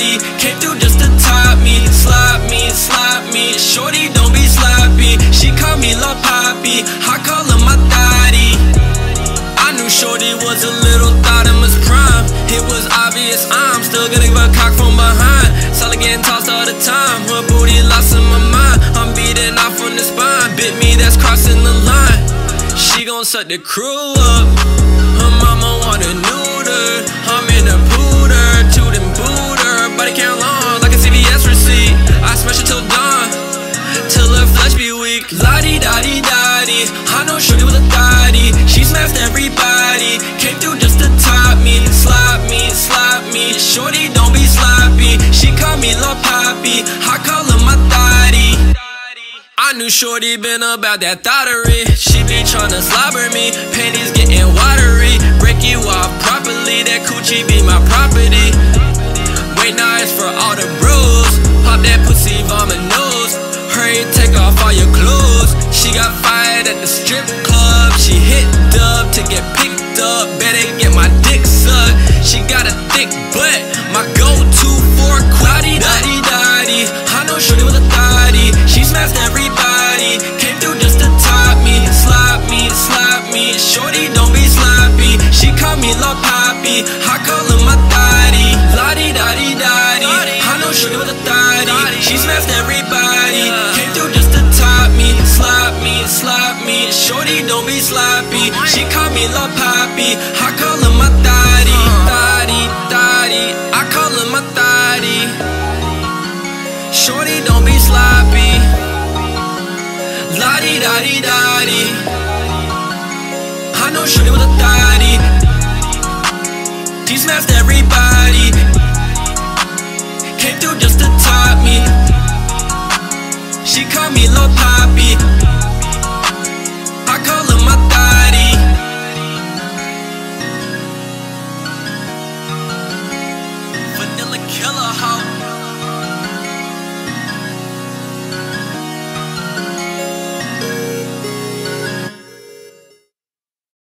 thotty. Came through just to top me, slap me, slap me. Shorty don't be sloppy, she call me Lil Poppy, I call her my thotty. I knew Shorty was a little thought in his prime. It was obvious I'm still gonna give a cock from behind. Solid getting tossed all the time, her booty lost in my mind. I'm beating off on the spine, bit me, that's crossing the line. She gon' suck the crew up, her mama want a neuter. I'm in a pooter, toot and booter. Body count long like a CVS receipt. I smash it till dawn, till her flesh be weak. La-di-da-di-da-di, I know Shorty was a thotty. She smashed everybody, came through just to top me. Slap me, slap me, Shorty don't be sloppy. She call me Lil Poppy, I call her my thotty. I knew Shorty been about that thottery. She be tryna slobber me, panties getting watery. Break you off properly, that coochie be my property. Wait, now it's for all the bros. Pop that pussy, vomit nose. Hurry, take off all your clothes. She got fired at the strip club. She hit dub to get picked up. Better get my dick sucked. She got a thick butt, my go-to for quaddy daddy daddy. I know Shorty was a thotty. She smashed everybody, came through just to top me. Slap me, slap me, Shorty don't be sloppy. She call me Lil Poppy, I call her my thotty. La-di-da-di-da-di, I know Shorty was a thotty. She smashed everybody, came through just to top me. Slap me, slap me, Shorty don't be sloppy. She call me Lil Poppy, I call her my thotty. Thotty, thotty, I call her my thotty. Shorty don't be sloppy. La-di-da-di-da-di, I know Shorty was a thotty. She smashed everybody, came through just to top me. She call me Lil Poppy.